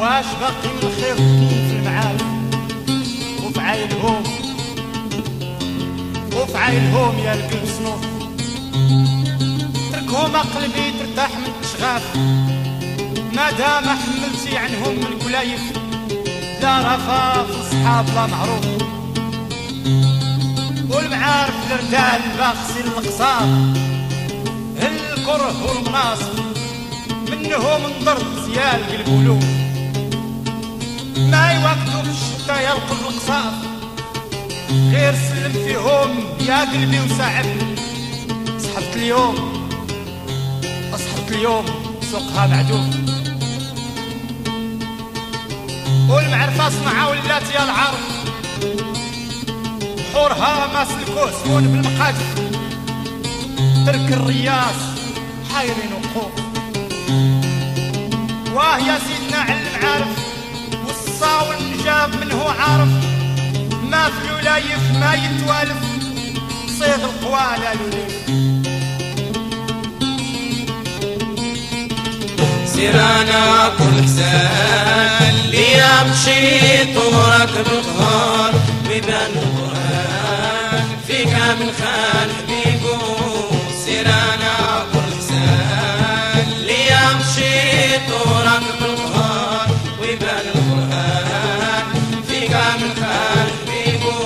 واش باقي من الخير في المعارف وفي عايلهم يا القلب صنوف تركهم قلبي ترتاح من الشغاف مادام حملتي عنهم من كلايف لا رفاف صحاب لا معروف والمعارف الردال باخسي القصار الكره والمناصب منهم انضرت يا القلب ولوف ما يوقتوا في الشتا يلقوا القصاف غير سلم فيهم يا قلبي وساعدني صحبت اليوم سوقها معدوم والمعرفة صنعة ولات يا العرف حورها ما سلكوه سكون بالمقادف ترك الرياس حايرين وقوف واه يا سيدنا على المعارف والصا والنجاب منه عارف ما في الولايف ما يتوالف صيغ القوى لا يولف سيرانا كل حسان ليا مشيت وراكب القهار بيبان القرآن فيك من خان حبيبو سيرانا كل حسان ليا مشيت وراكب القهار ويبان القرآن فيك من خان حبيبو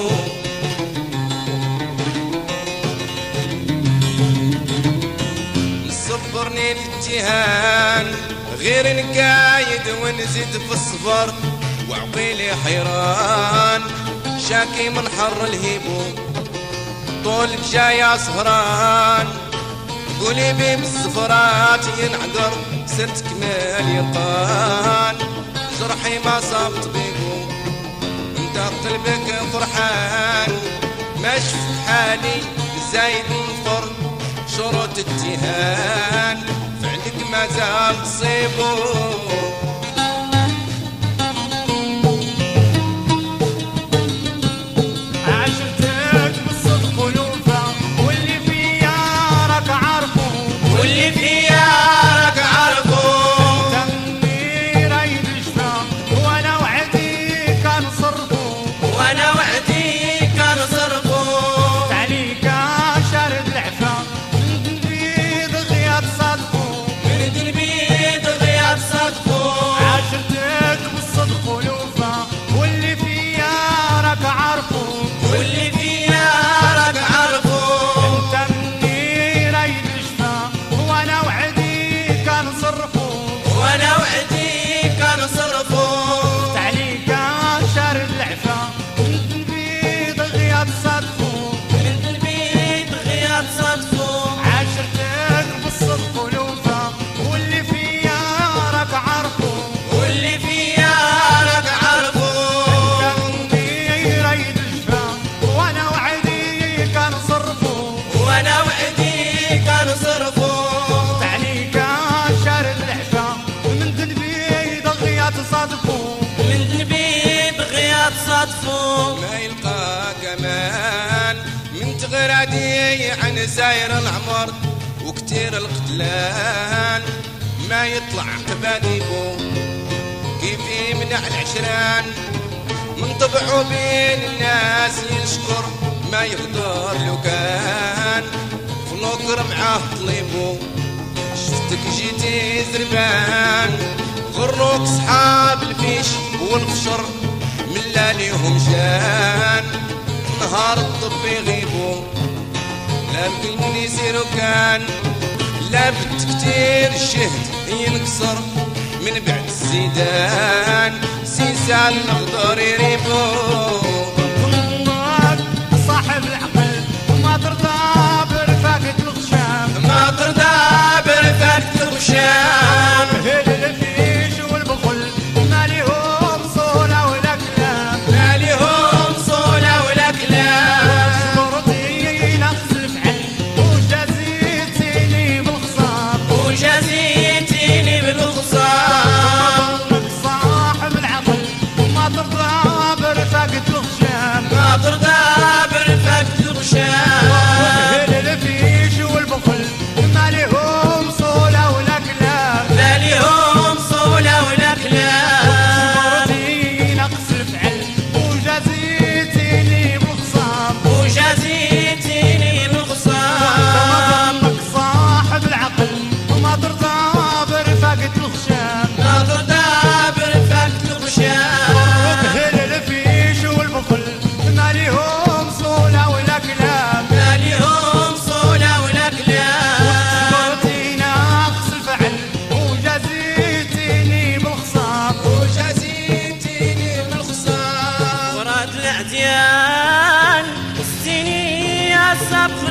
صبرني الاتهان غير نقايد ونزيد في الصبر وعقيلي حيران شاكي من حر الهيبو طولك جاي سهران قولي بي بالزفرات ينعذر سرت كمال يرقان جرحي ما صاب طبيبو انت قلبك فرحان ما شفت حالي زايد نفر شروط اتهان فعلك ما زال تصيبو عاشرتك بالصدق ولوفا واللي فيا راك عارفو واللي فيا راك عارفو انت مني رايد الشفا وانا وعدي كان صرفو عليك شارد العفا عاشرتك بالصدق ولوفا واللي فيا راك عارفو انت مني رايد الشفا وانا وعدي كان صرفو عليك شارد العفا من البيض غياب صدفو عاشرتك بالصدق ولوفا واللي فيا راك عارفو انت مني رايد الشفا وانا وعدي كان صرفو عليك شارد العفا من البيض غياب صدفو ما يلقاك امان من تغرادي عن ساير العمر وكتير القتلان ما يطلع قباديبو كيف يمنع العشران من طبعه بين الناس يشكر ما يقدر لو كان فلوكر معاه طليبو شفتك جيتي زربان غروك صحاب الفيش والقشر من لا ليهم شان نهار الطب يغيبو لا بقلب يسيرو كان لا بد كتير الشهد ينكسر من بعد الزيدان سيسال نقدر يريبو صاحب العقل وما ترضى برفاقة الغشام هل الفيش والبخل ما ليهم صولة ولا كلام صبرتي نقص الفعل وجازيتيني بالخصام صاحب العقل وما ترضى برفاقة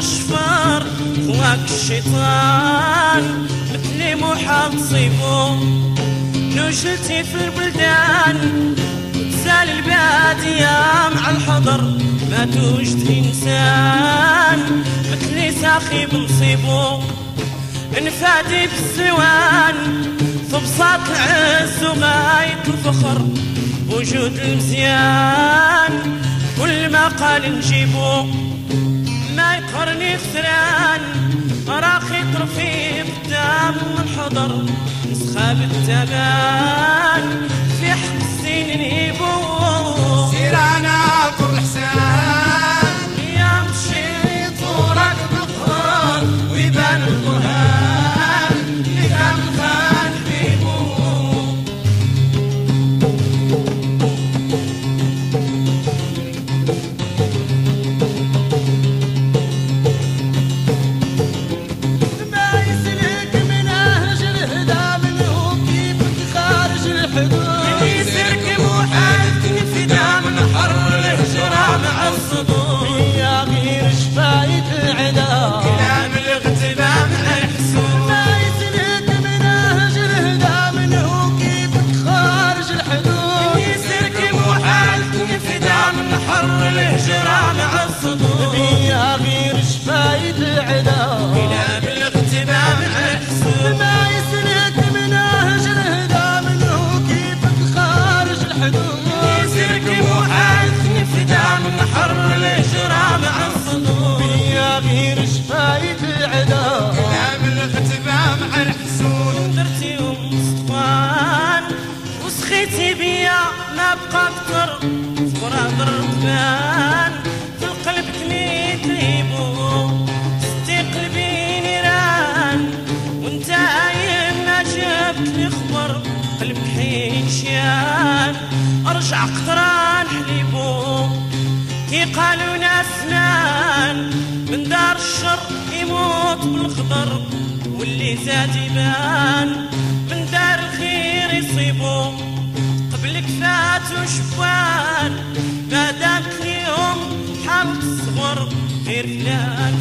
الشفار خواك الشيطان مثلي محال تصيبو. نوجلتي في البلدان تزال البادية مع الحضر ما توجد إنسان مثلي ساخي بنصيبو. نفادي بالزوان في بساط العز وغاية الفخر وجود المزيان كل ما قال نجيبو. ما يقهرني خسران راخي طرفي قدام الحضر نسخة بالتبان في حق الزين نهيبو. سيرانا كل حسان يا مشيت وراك بالقرار ويبان القرآن اللي كان خان بيبو. ما بقى اكتر فراد الركبان في القلب كلي تريبو. ستي قلبي نيران وانت عاين ما جبت لي خبر قلبك حين شيان ارجع قطران حليبو. كي قالوا ناس نان من دار الشر يموت بالخضر واللي زاد يبان من دار الخير يصيبو. قبلك فاتوا شبان ما دامك اليوم حامل الصغر غير فلان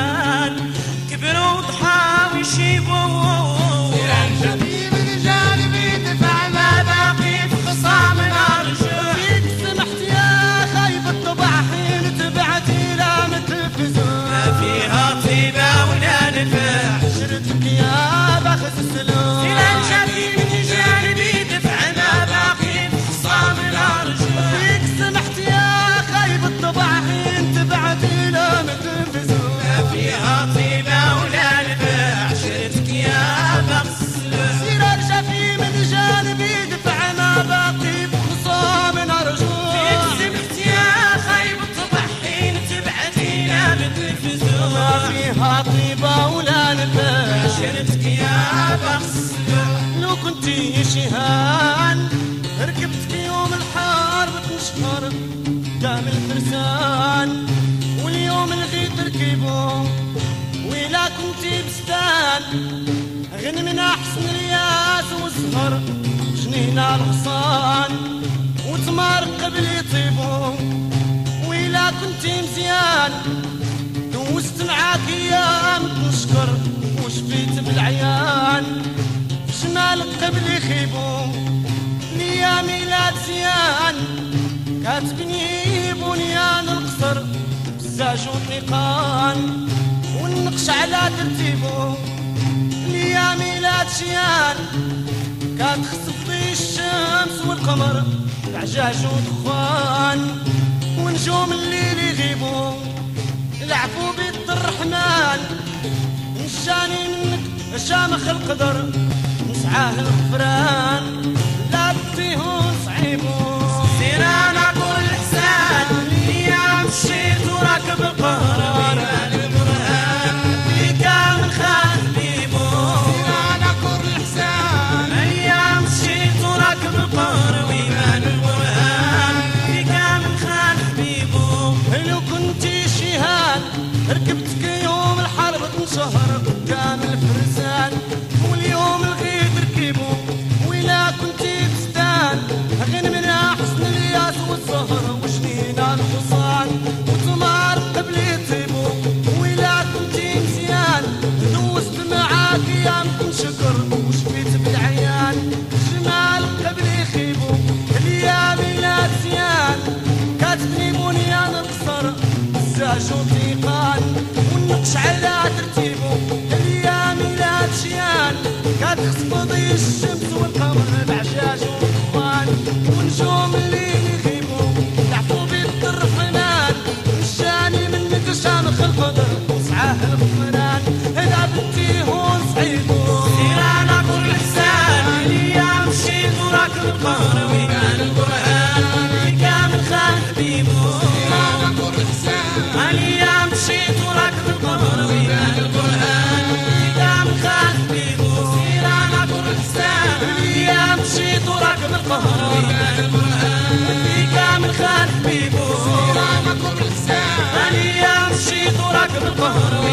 فلان كبروا وضحى ويشيبوا. سيران شبيب الرجال بيدفع ما باقي في خصامنا رجوع. فيك سمحت يا خايب الطبع حين تبعتي لا متلفزون ما فيها طيبة ولا نفع شرتك يا باخذ السلوك. سيران شبيب الرجال بيدفع ما باقي في خصامنا رجوع. فيك سمحت يا خايب الطبع حين تبعتي لا متلفزون ما فيها طيبة ولا نفع شرتك يا باخذ السلوك. سيران شفيم الرجال بيدفع ما باقي في خصامنا رجوع. فيك سمحت يا خايب الطبع حين تبعتي لا بالتلفزيون. ما فيها طيبة ولا نفع شرتك يا بخس. لو كنتي شهان ركبت في يوم الحرب تنشهر قدام الفرسان واليوم لغيت تركبو. وإلا كنتي بستان غن من أحسن رياس وزهر جنين الغصان وتمار قبل يطيبو. وإلا كنتي مزيان دوزت معاك أيام تنشكر وشفيت بالعيان شمال قبل يخيبو. ليا ميلاد زيان كاتبني بنيان القصر بزاج وطيقان والنقش على ترتيبو. ليا ميلاد شيان كاتخسف لي الشمس والقمر بعجاج ودخان ونجوم الليل يغيبو. العفو بيد الرحمن نشاني منك شامخ القدر نسعاه الغفران لا بديه صعيبو. سيران اقول الحسان يا مشيت وراكب القهر ويبان القرآن في كامل خان بيبو. سيران اقول الحسان يا مشيت وراكب القهر ويبان القرآن في كامل خان بيبو. لو كنتي شيهان ركبتك يوم الحرب تنشهر قدام الفرسان واليوم الغيد ركبو. وإلا كنتي على ترتيبه الايام ميلاد شيان كتخفض الشمس والقمر بعشاش وطفان ونجوم الليل يغيبوا يعفو بيد الرحمن الشاني منك شامخ القدر وسعاه الغفران هذا بالتيهون صعيبو سيرانا كل الحسان الايام مشيت وراكب القهر ويبان القران في كامل خان حبيبو سيرانا كل حسان الايام مشيت وراكب القهر ويبان القران في كامل خان حبيبو سيرانا كل الحسان الايام مشيت وراكب القهر ويبان القران في كامل خان حبيبو سيرانا كل حسان الايام مشيت وراكب القهر